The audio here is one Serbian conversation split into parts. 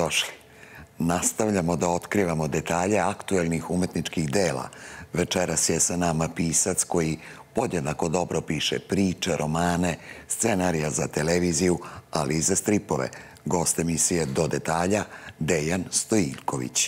Dobrodošli. Nastavljamo da otkrivamo detalje aktuelnih umetničkih dela. Večeras je sa nama pisac koji podjednako dobro piše priče, romane, scenarija za televiziju, ali i za stripove. Gost emisije Do detalja, Dejan Stojiljković.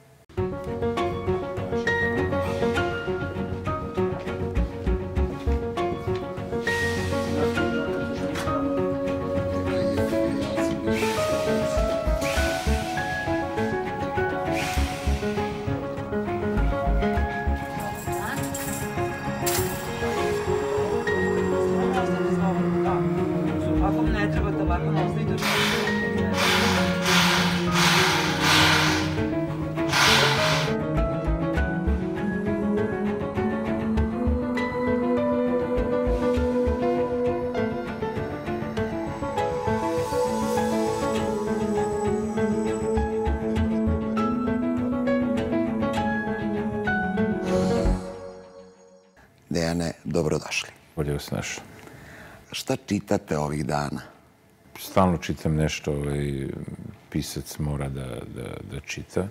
Dejane, dobrodošli. Bolje vas našao. Šta čitate ovih dana? Stalno čitam nešto, pisac mora da čita.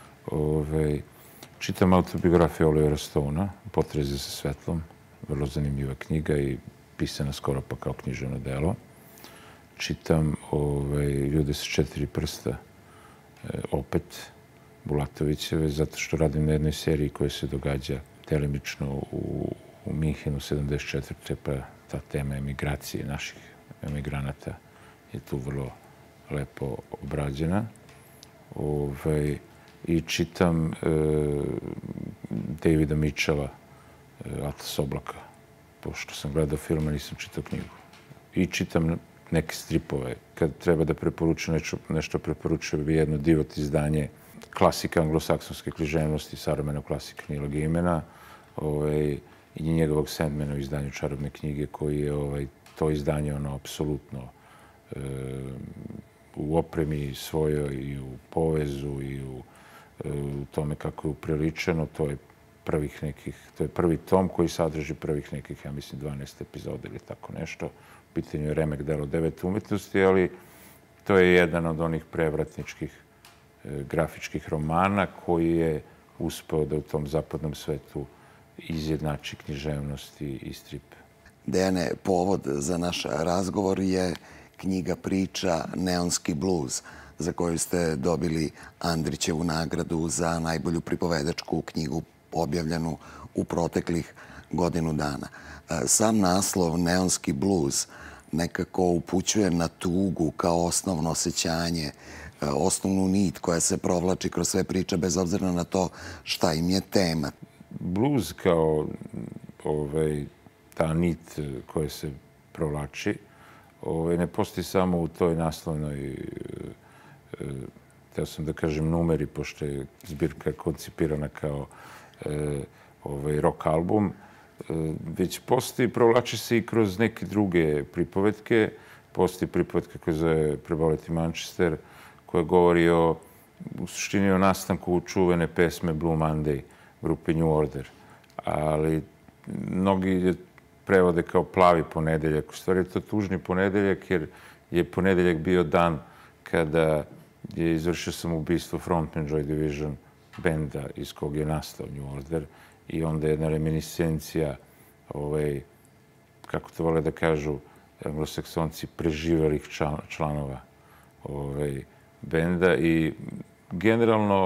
Čitam autobiografiju Olivera Stonea, Potrezi za svetlom, vrlo zanimljiva knjiga i pisana skoro pa kao književno delo. Čitam Ljude sa 4 prsta, opet Bulatovićeve, zato što radim na jednoj seriji koja se događa delimično u Minhenu 74. pa ta tema emigracije naših emigranata je tu vrlo lepo obrađena. I čitam Davida Mitchella, Atlas oblaka, pošto sam gledao film, a nisam čitao knjigu. I čitam neke stripove. Kad treba da preporučujem nešto, preporučujem bi jedno divot izdanje klasika anglosaksonske književnosti, savremenog klasika Neila Gaimana, i njegovog Sandmana u izdanju Čarobne knjige, koji je to izdanje apsolutno u opremi svojoj i u povezu i u tome kako je upriličeno. To je prvi tom koji sadrži prvih nekih, ja mislim, 12 epizoda ili tako nešto. U pitanju je remek delo 9 umetnosti, ali to je jedan od onih prevratničkih grafičkih romana koji je uspeo da u tom zapadnom svetu izjednači književnost i strip. Dejane, povod za naš razgovor je knjiga priča Neonski bluz, za koju ste dobili Andrićevu nagradu za najbolju pripovedačku knjigu objavljenu u proteklih godinu dana. Sam naslov Neonski bluz nekako upućuje na tugu kao osnovno osjećanje, osnovnu nit koja se provlači kroz sve priče, bez obzira na to šta im je tema. Bluz kao ta nit koja se provlači ne postoji samo u toj naslovnoj, hteo sam da kažem, numeri, pošto je zbirka koncipirana kao rock album, već postoji, provlači se i kroz neke druge pripovetke. Postoji pripovetka koja zove Preboleti Manchester, koja govori u suštini o nastanku čuvene pesme Blue Monday grupe New Order. Ali mnogi je prevode kao Plavi ponedeljak. U stvari je to tužni ponedeljak, jer je ponedeljak bio dan kada je izvršio samoubistvo frontman Joy Division benda iz kog je nastao New Order, i onda jedna reminiscencija, kako to vole da kažu anglosaksonci, preživelih članova benda. I generalno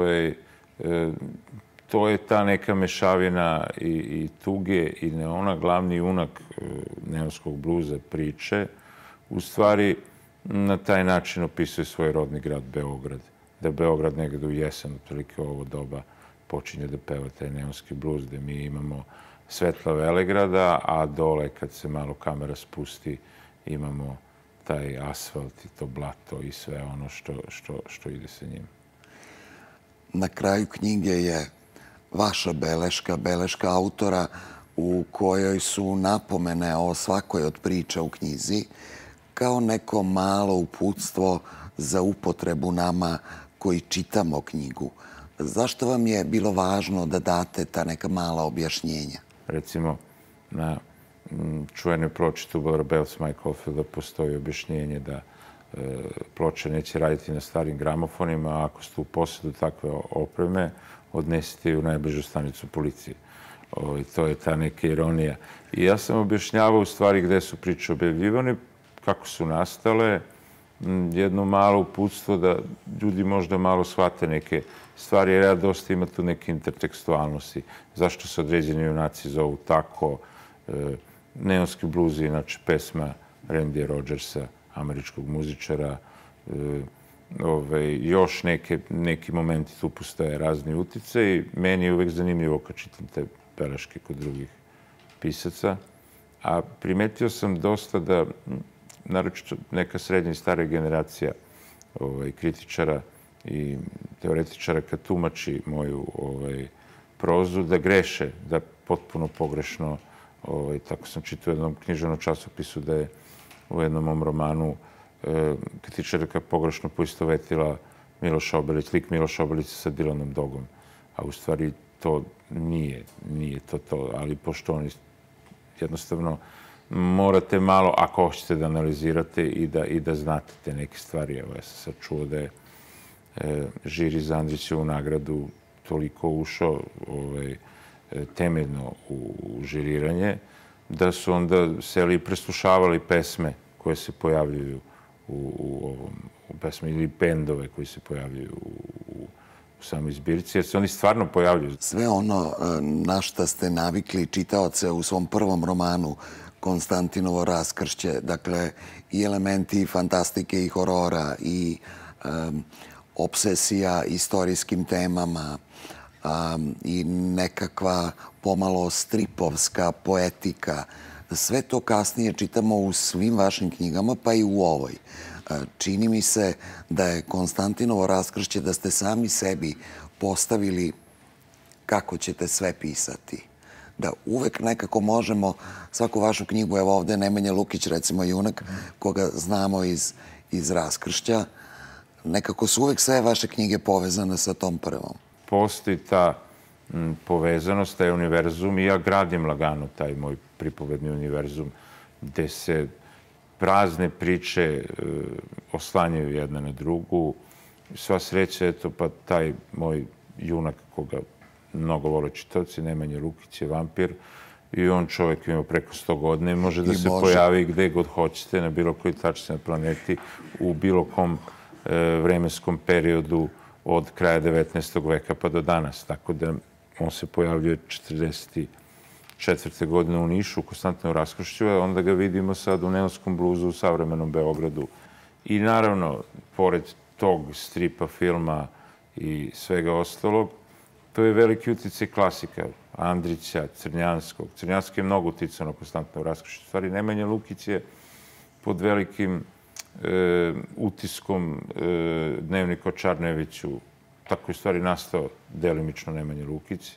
to je ta neka mešavina i tuge i neona. Glavni junak neonskog bluza priče u stvari na taj način opisuje svoj rodni grad Beograd. Da Beograd negde u jesen, otprilike ovo doba, počinje da peva taj neonski bluz, gde mi imamo svetla velegrada, a dole, kad se malo kamera spusti, imamo taj asfalt i to blato i sve ono što ide sa njim. Na kraju knjige je vaša beleška autora, u kojoj su napomene o svakoj od priča u knjizi kao neko malo uputstvo za upotrebu nama koji čitamo knjigu. Zašto vam je bilo važno da date ta neka mala objašnjenja? Recimo, na čuvenoj ploči Tubular Bells Mike Oldfielda postoji objašnjenje da ploče neće raditi na starim gramofonima, a ako ste u posjedu takve opreme, odnesite ju u najbližu stanicu policije. To je ta neka ironija. I ja sam objašnjavao u stvari gde su priče objavljivane, kako su nastale, jedno malo uputstvo da ljudi možda malo shvate neke stvari, jer ja dosta ima tu neke intertekstualnosti. Zašto se određeni junaci zovu tako? Neonski bluz je inače pesma Randya Rodgersa, američkog muzičara. Još neki momenti tu postoje razni utice i meni je uvek zanimljivo kad čitam te beleške kod drugih pisaca. A primetio sam dosta da, naročito neka srednja i stara generacija kritičara i teoretičara kad tumači moju prozu, da greše, da potpuno pogrešno, tako sam čitao u jednom književnom časopisu da je u jednom mom romanu kritičarka pogrešno poistovetila Miloša Obilić, lik Miloša Obilića sa Dilanom Dogom. A u stvari to nije to, ali pošto oni jednostavno morate malo, ako hoćete da analizirate i da znate te neke stvari. Evo, ja sam sad čuo da je žiri za Andrićevu nagradu toliko ušao temeljno u žiriranje, da su onda seli i preslušavali pesme koje se pojavljuju u pesme ili bendove koji se pojavljuju u samoj zbirci, jer se oni stvarno pojavljuju. Sve ono na šta ste navikli čitaoce u svom prvom romanu Konstantinovo raskršće, dakle i elementi fantastike i horora i obsesija istorijskim temama i nekakva pomalo stripovska poetika. Sve to kasnije čitamo u svim vašim knjigama, pa i u ovoj. Čini mi se da je Konstantinovo raskršće, da ste sami sebi postavili kako ćete sve pisati. Da uvek nekako možemo svaku vašu knjigu, evo ovde Nemanja Lukić, recimo junak, koga znamo iz raskršća, nekako su uvek sve vaše knjige povezane sa tom prvom. Postoji ta povezanost, taj univerzum i ja gradim lagano taj moj pripovedni univerzum gde se prazne priče oslanjaju jedna na drugu. Sva sreća, eto, pa taj moj junak koga mnogo vole čitaoci, Nemanja Lukić je vampir i on čovek ima preko 100 godina i može da se pojavi gde god hoćete, na bilo koji tačci na planeti, u bilo kom vremenskom periodu od kraja 19. veka pa do danas. Tako da on se pojavljuje 1944. godine u Nišu, u Konstantinovom raskršću, a onda ga vidimo sad u neonskom bluzu u savremenom Beogradu. I naravno, pored tog stripa, filma i svega ostalog, to je veliki uticaj klasika. Andrića, Crnjanskog. Crnjanski je mnogo uticao na Konstantinovo raskršće. U stvari, Nemanja Lukić je pod velikim utiskom Dnevnika o Čarneviću. Tako je u stvari nastao delimično Nemanja Lukić.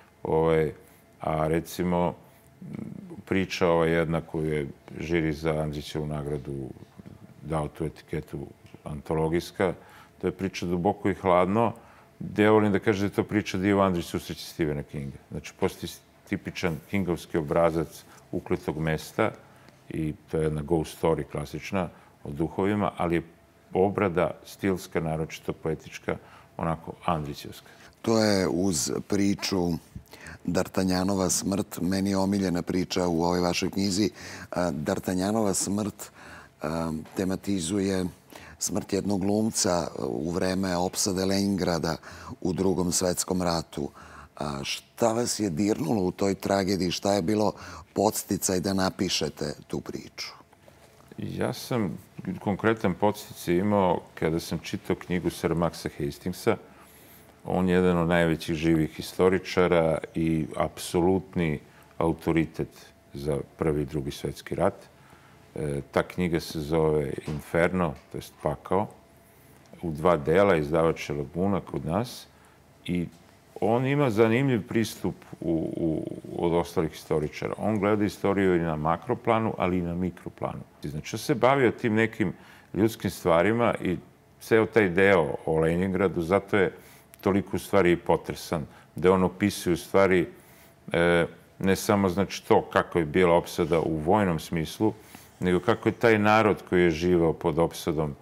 A recimo, priča jedna koju je žiri za Andrićevu nagradu dao tu etiketu antologijska, to je priča Duboko i hladno, gde ja volim da kažem da je to priča da Ivo Andrić susreće Stephena Kinga. Znači, postoji tipičan kingovski obrazac ukletog mesta i to je jedna ghost story klasična o duhovima, ali je obrada stilska, naročito poetička, onako Andrićevska. To je uz priču D'Artagnanova smrt, meni je omiljena priča u ovoj vašoj knjizi. D'Artagnanova smrt tematizuje smrt jednog glumca u vreme opsade Leningrada u Drugom svetskom ratu. Šta vas je dirnulo u toj tragediji? Šta je bilo podsticaj da napišete tu priču? Ja sam konkretan podsticaj imao kada sam čitao knjigu Sir Maxa Hastingsa. On je jedan od najvećih živih historičara i apsolutni autoritet za Prvi i Drugi svetski rat. Ta knjiga se zove Inferno, to jest Pakao, u 2 dela, izdavač je Laguna kod nas. I on ima zanimljiv pristup od ostalih historičara. On gleda istoriju i na makroplanu, ali i na mikroplanu. Znači, on se bavio tim nekim ljudskim stvarima i ceo taj deo o Leningradu, zato je toliko u stvari i potresan, da on opisuje u stvari ne samo znači to kako je bila opsada u vojnom smislu, nego kako je taj narod koji je živao pod opsadom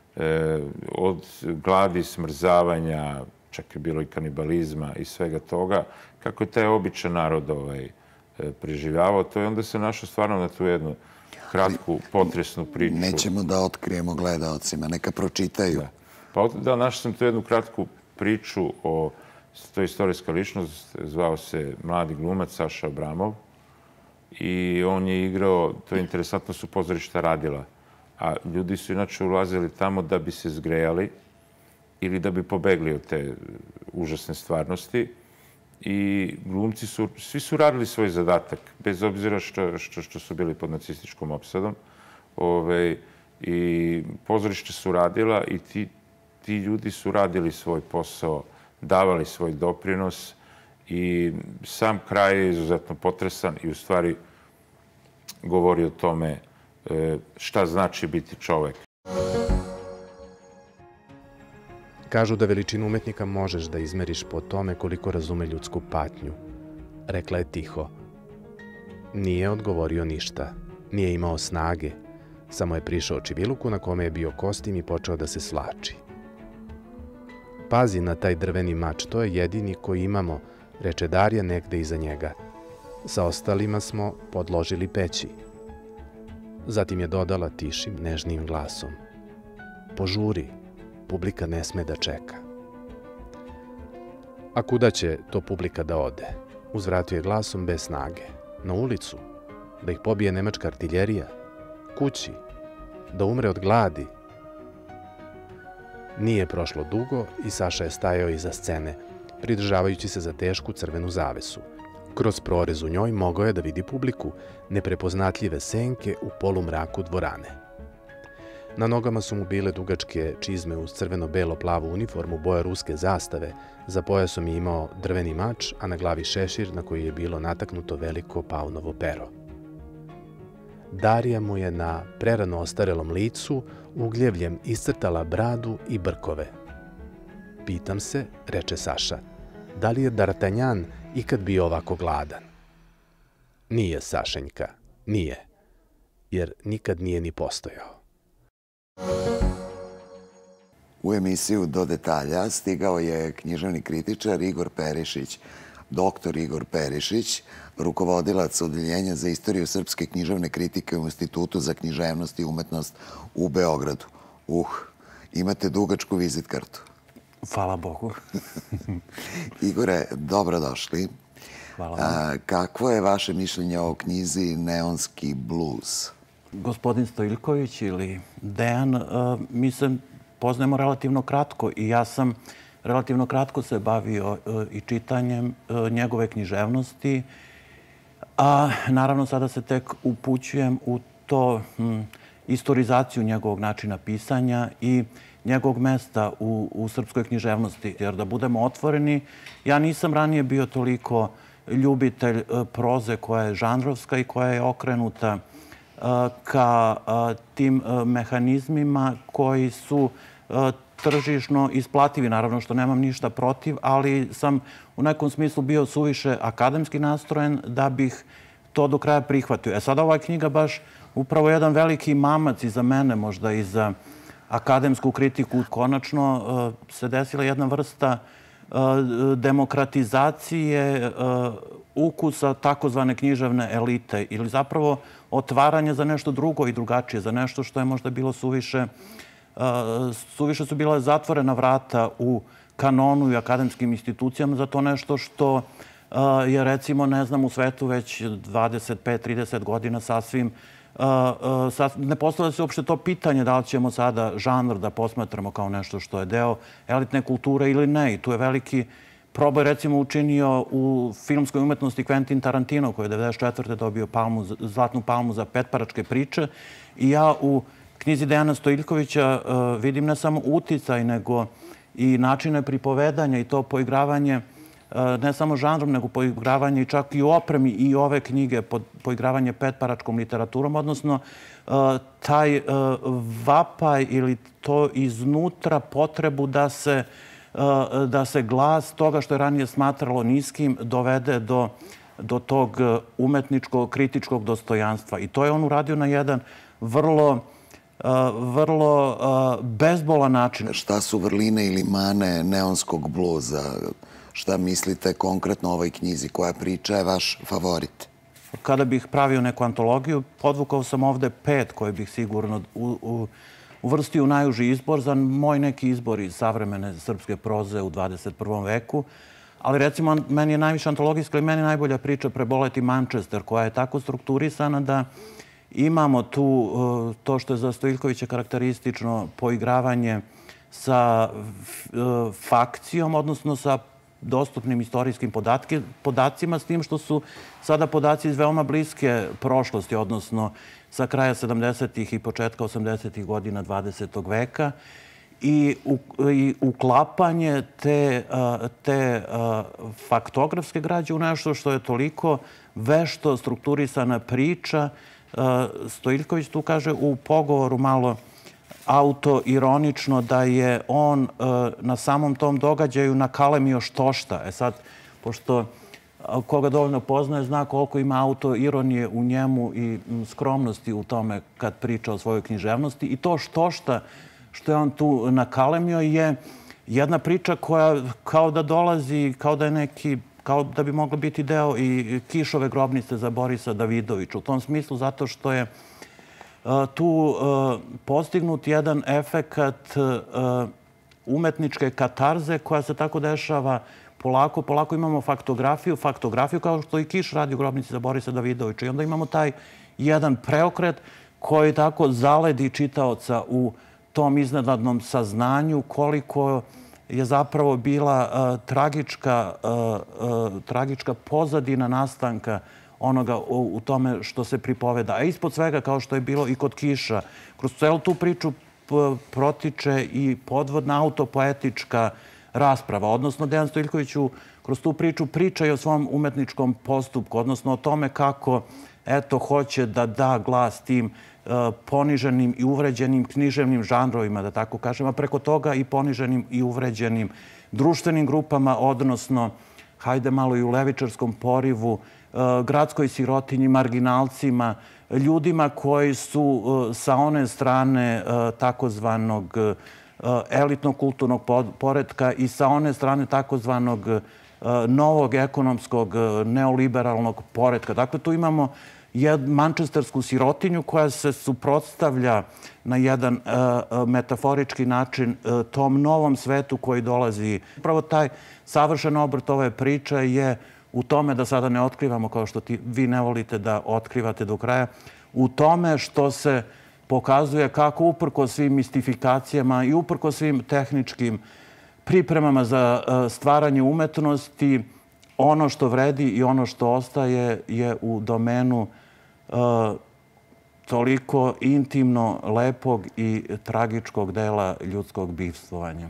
od gladi, smrzavanja, čak je bilo i kanibalizma i svega toga, kako je taj običan narod preživljavao. To je onda se našao stvarno na tu jednu kratku, potresnu priču. Nećemo da otkrijemo gledaocima, neka pročitaju. Pa da, našao sam tu jednu kratku priču o, to je istorijska ličnost, zvao se mladi glumac Saša Abramov i on je igrao, to je interesantno, su pozorišta radila, a ljudi su inače ulazili tamo da bi se zgrejali ili da bi pobegli od te užasne stvarnosti. I glumci svi su radili svoj zadatak, bez obzira što su bili pod nacističkom opsadom. I pozorište su radila i ti ljudi su radili svoj posao, davali svoj doprinos i sam kraj je izuzetno potresan i u stvari govori o tome šta znači biti čovek. Kažu da veličinu umetnika možeš da izmeriš po tome koliko razume ljudsku patnju. Rekla je tiho. Nije odgovorio ništa. Nije imao snage. Samo je prišao čiviluku na kome je bio kostim i počeo da se slači. Pazi na taj drveni mač, to je jedini koji imamo, reče Darija negde iza njega. Sa ostalima smo podložili peći. Zatim je dodala tišim, nežnim glasom. Požuri. Publika ne sme da čeka. A kuda će to publika da ode? Uzvratio je glasom bez snage. Na ulicu? Da ih pobije nemačka artiljerija? Kući? Da umre od gladi? Nije prošlo dugo i Saša je stajao iza scene, pridržavajući se za tešku crvenu zavesu. Kroz prorez u njoj mogao je da vidi publiku, neprepoznatljive senke u polumraku dvorane. Na nogama su mu bile dugačke čizme uz crveno-belo-plavu uniformu boje ruske zastave, za pojasom je imao drveni mač, a na glavi šešir na koji je bilo nataknuto veliko paunovo pero. Darija mu je na prerano ostarelom licu ugljevljem iscrtala bradu i brkove. Pitam se, reče Saša, da li je D'Artagnan ikad bio ovako gladan? Nije, Sašenjka, nije, jer nikad nije ni postojao. U emisiju Do detalja stigao je književni kritičar Igor Perišić, doktor Igor Perišić, rukovodilac Odeljenja za istoriju srpske književne kritike u Institutu za književnost i umetnost u Beogradu. Imate dugačku vizit kartu. Hvala Bogu. Igore, dobrodošli. Hvala vam. Kakvo je vaše mišljenje o knjizi Neonski bluz? Gospodin Stojiljković ili Dejan, mi se poznajemo relativno kratko i ja sam relativno kratko se bavio i čitanjem njegove književnosti, a naravno sada se tek upućujem u to istorizaciju njegovog načina pisanja i njegovog mesta u srpskoj književnosti. Jer da budemo otvoreni, ja nisam ranije bio toliko ljubitelj proze koja je žanrovska i koja je okrenuta ka tim mehanizmima koji su tržišno isplativi. Naravno što nemam ništa protiv, ali sam u nekom smislu bio suviše akademski nastrojen da bih to do kraja prihvatio. Sada ova knjiga baš upravo jedan veliki mamac i za mene, možda i za akademsku kritiku. Konačno se desila jedna vrsta demokratizacije ukusa takozvane književne elite ili zapravo otvaranje za nešto drugo i drugačije, za nešto što je možda bilo suviše su bila zatvorena vrata u kanonu i akademskim institucijama za to nešto što je recimo, ne znam, u svetu već 25-30 godina sasvim ne postavlja se uopšte to pitanje da li ćemo sada žanr da posmatramo kao nešto što je deo elitne kulture ili ne. I tu je veliki proboj recimo učinio u filmskoj umetnosti Quentin Tarantino koji je 1994. dobio zlatnu palmu za Petparačke priče. I ja u knjizi Dejana Stojiljkovića vidim ne samo uticaj nego i načine pripovedanja i to poigravanje ne samo žanrom, nego poigravanje i čak i u opremi i ove knjige, poigravanje petparačkom literaturom, odnosno taj vapaj ili to iznutra potrebu da se glas toga što je ranije smatralo niskim dovede do tog umetničkog, kritičkog dostojanstva. I to je on uradio na jedan vrlo vrlo bezbolan način. Šta su vrline ili mane neonskog bluza? Šta mislite konkretno o ovoj knjizi? Koja priča je vaš favorit? Kada bih pravio neku antologiju, podvukao sam ovde 5 koje bih sigurno uvrstio u najuži izbor za moj neki izbor iz savremene srpske proze u 21. veku. Ali recimo, meni je najviše antologijska i meni najbolja priča Preboleti Manchester, koja je tako strukturisana da imamo tu to što je za Stojiljkovića karakteristično poigravanje sa fakcijom, odnosno sa dostupnim istorijskim podacima, s tim što su sada podaci iz veoma bliske prošlosti, odnosno sa kraja 70. i početka 80. godina 20. veka i uklapanje te faktografske građe u nešto što je toliko vešto strukturisana priča. Stojiljković tu kaže u pogovoru malo autoironično da je on na samom tom događaju nakalemio štošta. Sad, pošto koga dovoljno poznaje, zna koliko ima autoironije u njemu i skromnosti u tome kad priča o svojoj književnosti. I to štošta što je on tu nakalemio je jedna priča koja kao da dolazi, kao da je neki, kao da bi mogla biti deo i Kišove grobnice za Borisa Davidovića. U tom smislu zato što je tu postignut jedan efekat umetničke katarze koja se tako dešava polako. Polako imamo faktografiju kao što i Kiš radi u grobnici za Borisa Davidovića. I onda imamo taj jedan preokret koji tako zaledi čitaoca u tom iznenadnom saznanju koliko je zapravo bila tragička pozadina nastanka onoga u tome što se pripoveda. A ispod svega, kao što je bilo i kod Kiša, kroz celu tu priču protiče i podvodna autopoetička rasprava. Odnosno, Dejan Stojiljković kroz tu priču priča i o svom umetničkom postupku, odnosno o tome kako, eto, hoće da da glas tim poniženim i uvređenim književnim žanrovima, da tako kažem, a preko toga i poniženim i uvređenim društvenim grupama, odnosno, hajde malo i u levičarskom porivu, gradskoj sirotinji, marginalcima, ljudima koji su sa one strane takozvanog elitnog kulturnog poretka i sa one strane takozvanog novog ekonomskog neoliberalnog poretka. Dakle, tu imamo mančestersku sirotinju koja se suprotstavlja na jedan metaforički način tom novom svetu koji dolazi. Upravo taj savršen obrt ove priče je u tome, da sada ne otkrivamo kao što vi ne volite da otkrivate do kraja, u tome što se pokazuje kako uprko svim mistifikacijama i uprko svim tehničkim pripremama za stvaranje umetnosti, ono što vredi i ono što ostaje je u domenu toliko intimno, lepog i tragičkog dela ljudskog bivstvovanja.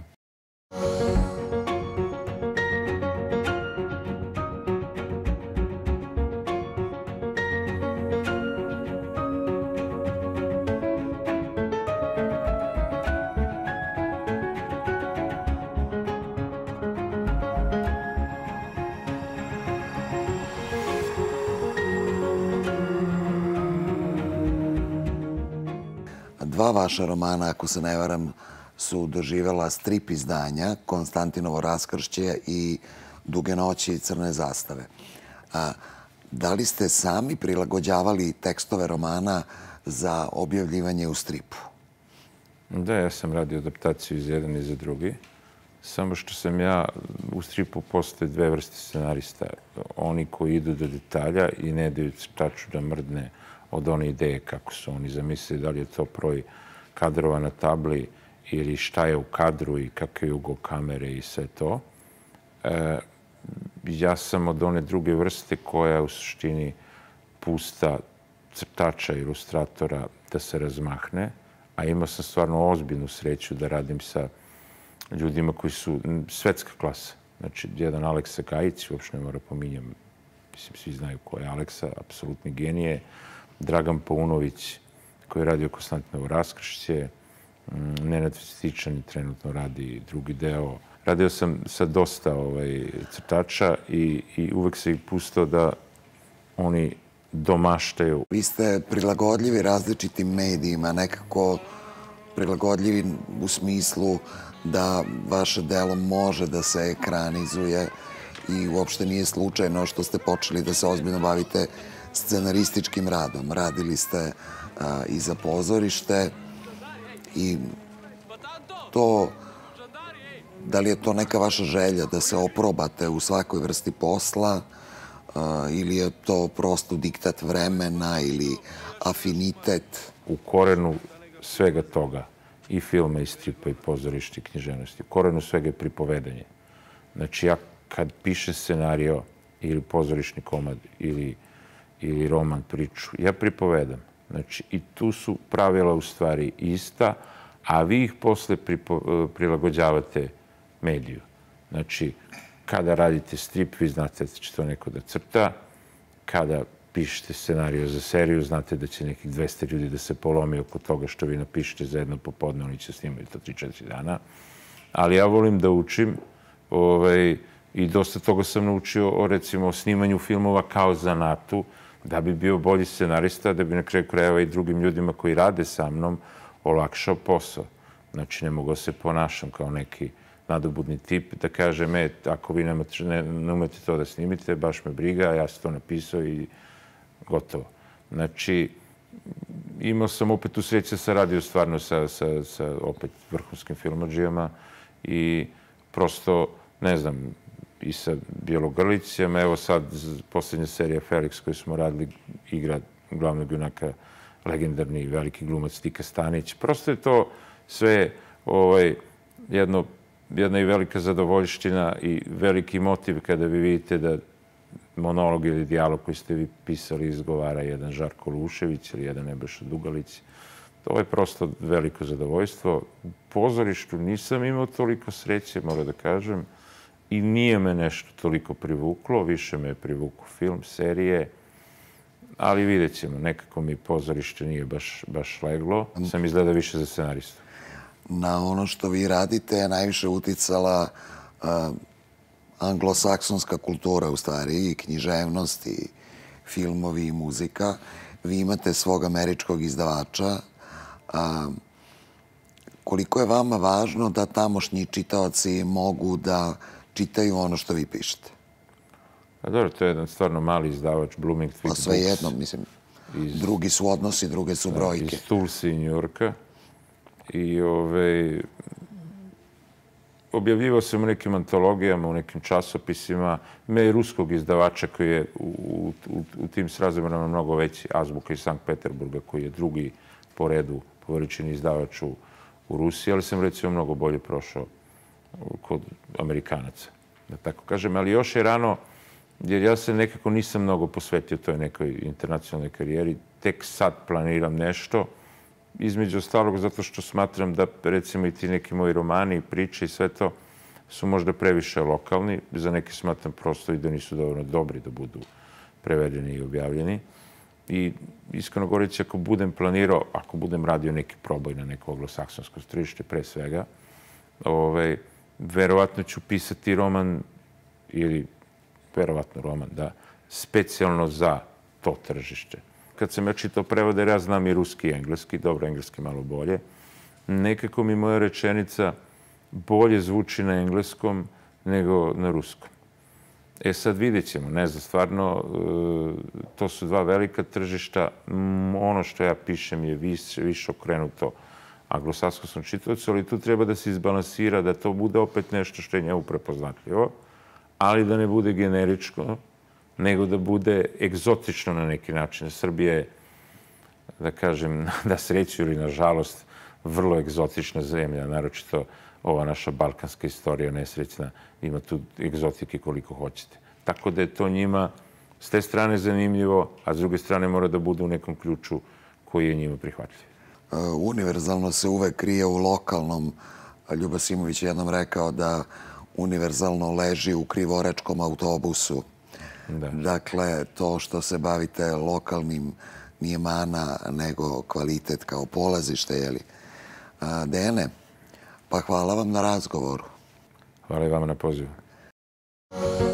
Dva vaša romana, ako se ne varam, su doživjela strip izdanja, Konstantinovo raskršće i Duge noći i Crne zastave. Da li ste sami prilagođavali tekstove romana za objavljivanje u stripu? Da, ja sam radio adaptaciju iz jedan i za drugi. Samo što sam ja, u stripu postoje dve vrste scenarista. Oni koji idu do detalja i ne daju crtaču da mrdne od one ideje kako su oni zamislili, da li je to broj kadrova na tabli ili šta je u kadru i kakve je ugo kamere i sve to. Ja sam od one druge vrste koja u suštini pusta crtača, ilustratora da se razmahne, a imao sam stvarno ozbiljnu sreću da radim sa ljudima koji su svetska klasa. Znači, jedan Aleksa Gajić, uopšte ne mora pominjam, mislim, svi znaju ko je Aleksa, apsolutni genije. Dragan Paunović, koji je radio Konstantinovo raskršće. Nenad Stičani trenutno radi drugi deo. Radio sam sa dosta crtača i uvek se ih pustao da oni domaštaju. Vi ste prilagodljivi različitim medijima, nekako prilagodljivi u smislu da vaše delo može da se ekranizuje i uopšte nije slučajno što ste počeli da se ozbiljno bavite scenarističkim radom. Radili ste i za pozorište i to, da li je to neka vaša želja da se oprobate u svakoj vrsti posla ili je to prosto diktat vremena ili afinitet? U korenu svega toga, i filma, i stripa, i pozorišta, i književnosti, u korenu svega je pripovedanje. Znači, ja kad pišem scenario ili pozorišni komad ili roman, priču, ja pripovedam. Znači, i tu su pravila u stvari ista, a vi ih posle prilagođavate mediju. Znači, kada radite strip, vi znate da će to neko da crta. Kada pišete scenariju za seriju, znate da će nekih 200 ljudi da se polomi oko toga što vi napišete za jedno popodne, oni će snimati to 3-4 dana. Ali ja volim da učim i dosta toga sam naučio o, recimo, snimanju filmova kao zanatu, da bi bio bolji scenarista, da bi na kraju krajeva i drugim ljudima koji rade sa mnom olakšao posao. Znači, ne mogu se ponašam kao neki nadobudni tip, da kažem, ako vi ne umete to da snimite, baš me briga, ja sam to napisao i gotovo. Znači, imao sam opet u sreće sa radio stvarno sa opet vrhunskim filmadžijama i prosto, ne znam, i sa Bjelogrlićem, evo sad posljednja serija Felix koju smo radili, igra glavnog junaka legendarni veliki glumac Tika Stanić. Prosto je to sve jedna i velika zadovoljština i veliki motiv kada vi vidite da monolog ili dijalog koji ste vi pisali izgovara jedan Žarko Lušević ili jedan Nebojša Dugalić. To je prosto veliko zadovoljstvo. U pozorištu nisam imao toliko sreće, moram da kažem, i nije me nešto toliko privuklo. Više me je privuklo film, serije, ali vidjet ćemo. Nekako mi pozorište nije baš leglo. Sam izgleda više za scenaristu. Na ono što vi radite je najviše uticala anglosaksonska kultura, u stvari, i književnost, i filmovi, i muzika. Vi imate svog američkog izdavača. Koliko je vama važno da tamošnji čitaoci mogu da čitaju ono što vi pišete? Pa dobro, to je jedan stvarno mali izdavač, Blooming Twig Books. Pa sve jedno, mislim, drugi su odnosi, druge su brojke. Iz Tulsa i Njujorka. I objavljivao sam u nekim antologijama, u nekim časopisima. Ima i ruskog izdavača koji je u tim srazmjerama mnogo veći, Azbuka iz Sankt Peterburga, koji je drugi po redu po veličini izdavač u Rusiji, ali sam recimo mnogo bolje prošao kod Amerikanaca, da tako kažem. Ali još je rano, jer ja se nekako nisam mnogo posvetio toj nekoj internacionalnoj karijeri. Tek sad planiram nešto, između ostalog zato što smatram da, recimo, i ti neki moji romani i priče i sve to su možda previše lokalni. Za neke smatram prosto i da nisu dovoljno dobri da budu prevedeni i objavljeni. I iskreno govoreći, ako budem planirao, ako budem radio neki proboj na neko anglosaksonsko tržište, pre svega, verovatno ću pisati roman ili verovatno roman, da, specijalno za to tržište. Kad sam ja čitao prevode, ja znam i ruski i engleski, dobro, engleski malo bolje, nekako mi moja rečenica bolje zvuči na engleskom nego na ruskom. Sad vidjet ćemo, ne znam, stvarno, to su dva velika tržišta. Ono što ja pišem je više okrenuto anglosaksonskom čitaocu, ali tu treba da se izbalansira, da to bude opet nešto što je njemu prepoznatljivo, ali da ne bude generičko, nego da bude egzotično na neki način. Srbija je, da kažem, na sreću ili na žalost, vrlo egzotična zemlja, naročito ova naša balkanska istorija nesrećna, ima tu egzotike koliko hoćete. Tako da je to njima s te strane zanimljivo, a s druge strane mora da bude u nekom ključu koji je njima prihvatljiv. Univerzalno se uvek krije u lokalnom. Ljuba Simović je jednom rekao da univerzalno leži u krivorečkom autobusu. Dakle, to što se bavite lokalnim nije mana, nego kvalitet kao polazište, jeli? Dejane, pa hvala vam na razgovoru. Hvala i vama na pozivu.